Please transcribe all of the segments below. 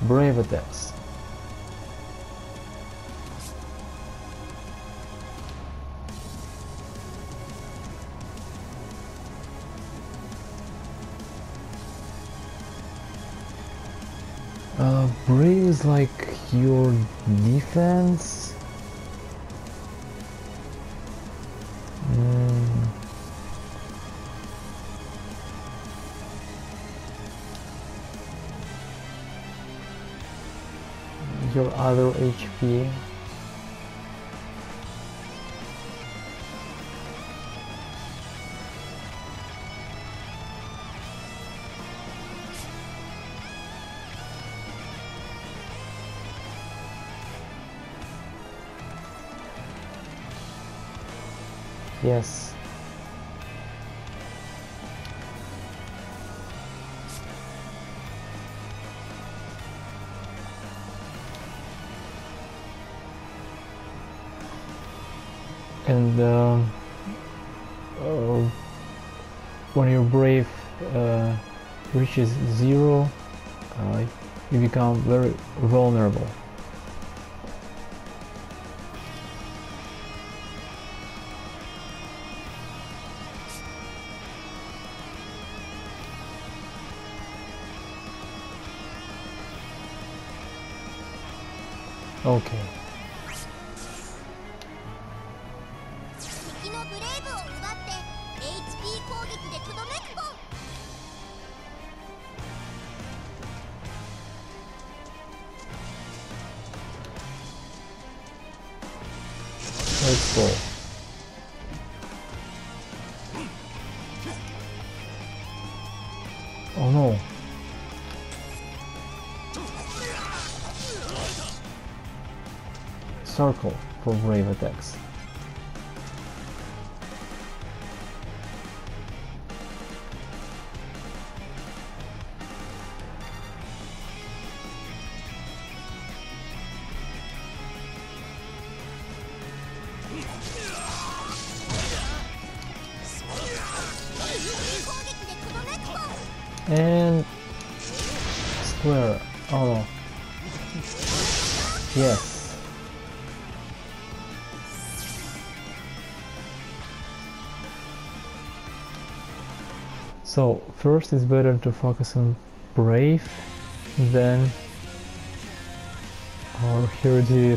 Brave attacks. Brave is like your defense. Your other HP. Yes. And when your brave reaches 0, you become very vulnerable. Okay. Let's go. Oh no. Circle for brave attacks. And square. Oh no. Yes. So first it's better to focus on brave, then or here it is.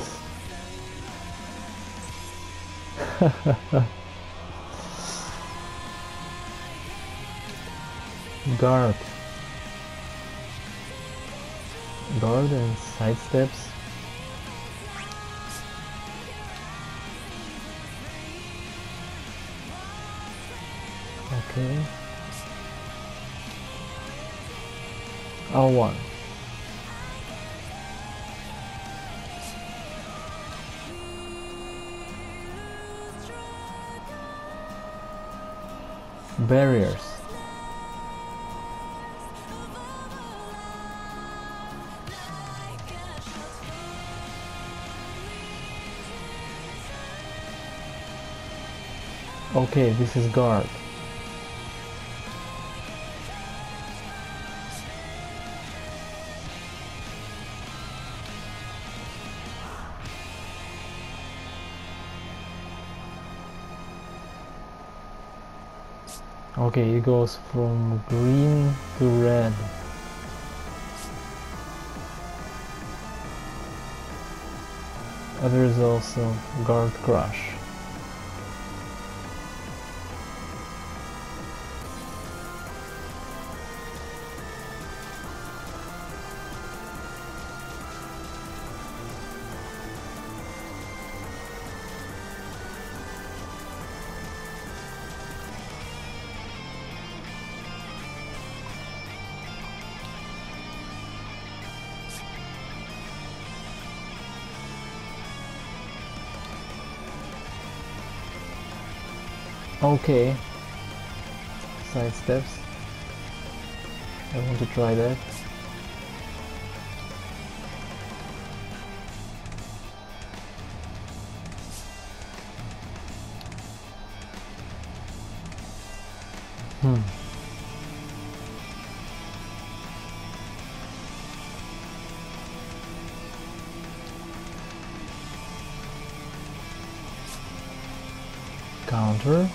Guard and side steps. Okay. L1. Barriers. Okay, this is guard. Okay, it goes from green to red. There is also guard crush. Okay, side steps. I want to try that. counter.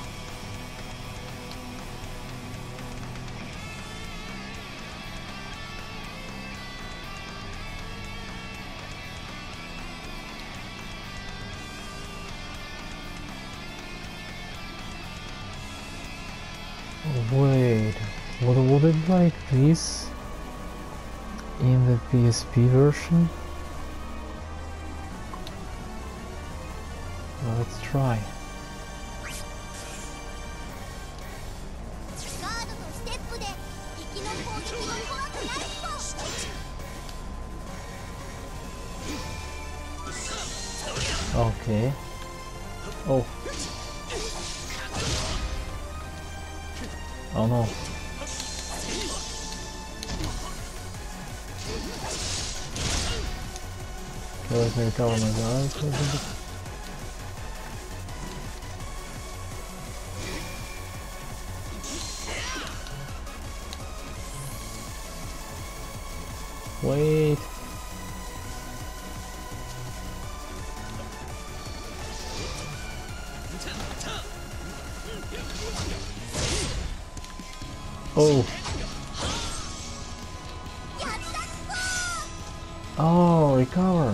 Wait, would it like this in the PSP version? Well, let's try. Okay. Oh. Oh no. Okay, let me recover my guns. Wait. Oh. Oh, recover.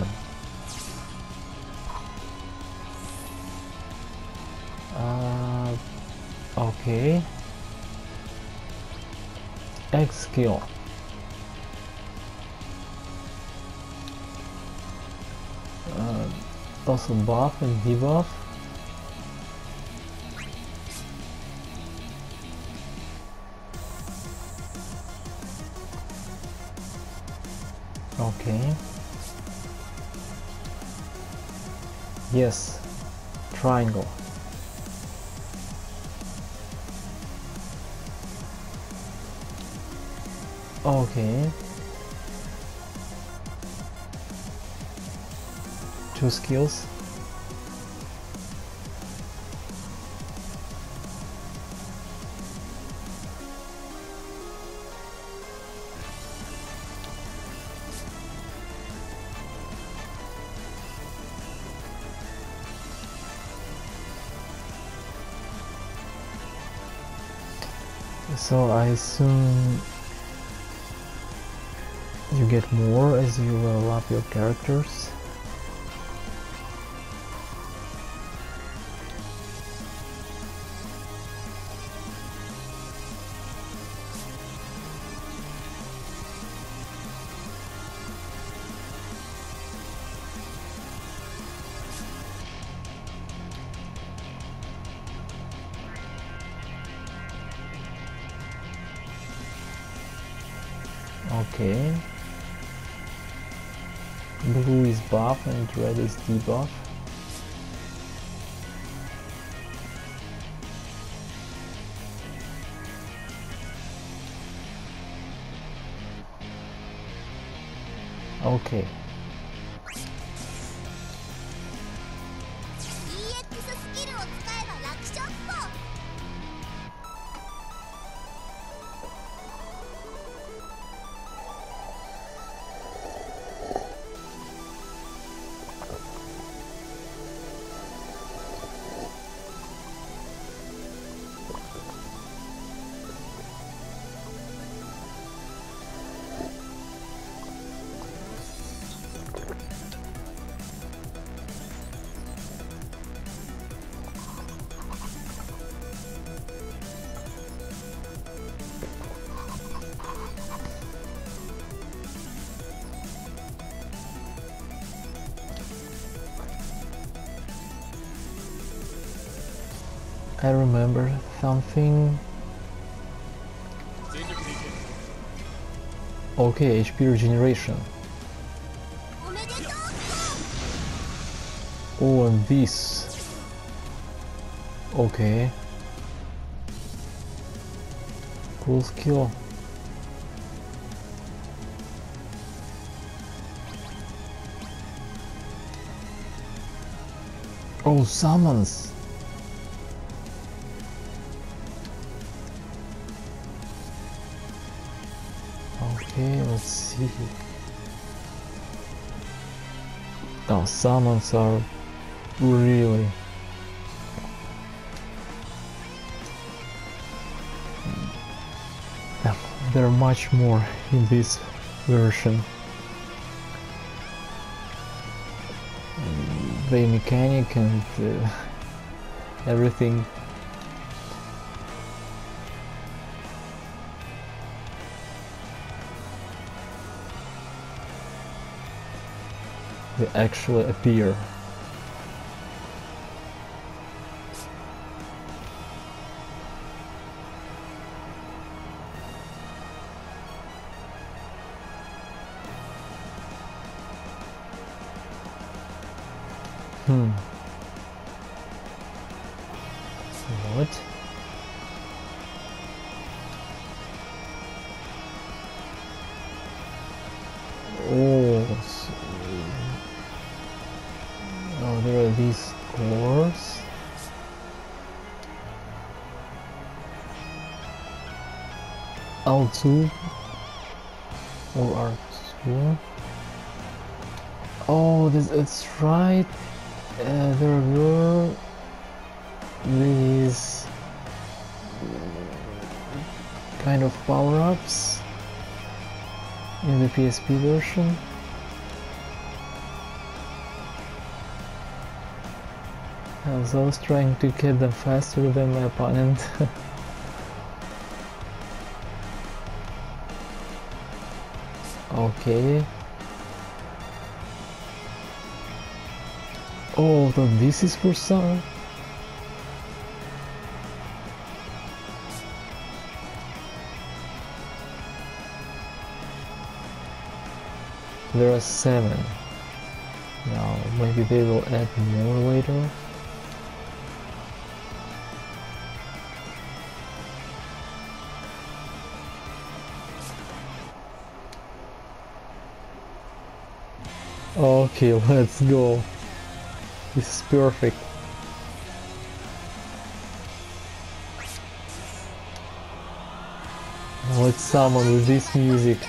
Okay. X skill. Also buff and debuff. Okay. Yes. Triangle. Okay. 2 skills. So I assume you get more as you level up your characters. Okay. Blue is buff and red is debuff. Okay. I remember something. Okay, HP regeneration. Oh, and this. Okay. Cool skill. Oh, summons. Okay, let's see. Oh, summons are really there are much more in this version. The mechanic and everything. They actually appear. What? Oh, there are these cores. L2 or R2. Oh, it's right. There were these kind of power-ups in the PSP version. As I was trying to get them faster than my opponent. Okay. Oh, so this is for some. There are 7. Now, maybe they will add more later. Okay, let's go. This is perfect. Now let's summon with this music.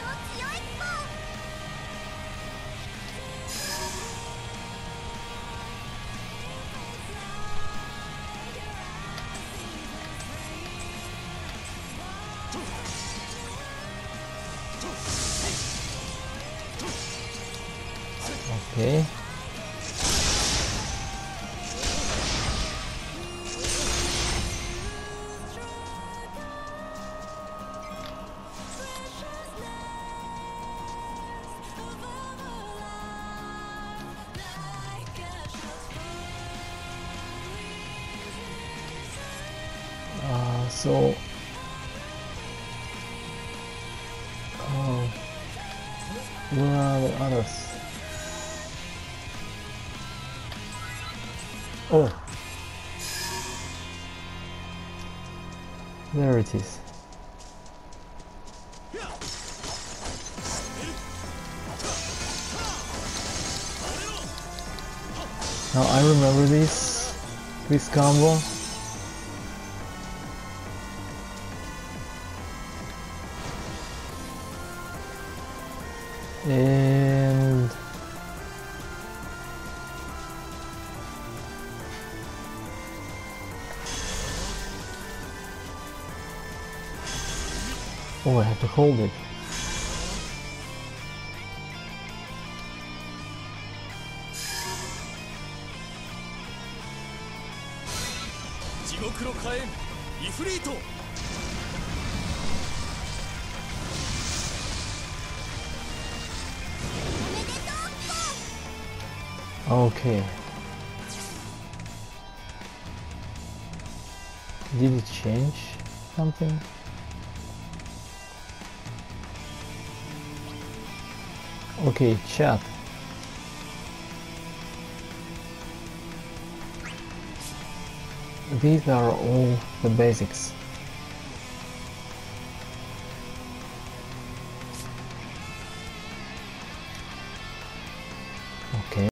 Okay. So where are the others? Oh, there it is. Now I remember this combo. And oh, I have to hold it. Okay. Did it change something? Okay, chat. These are all the basics.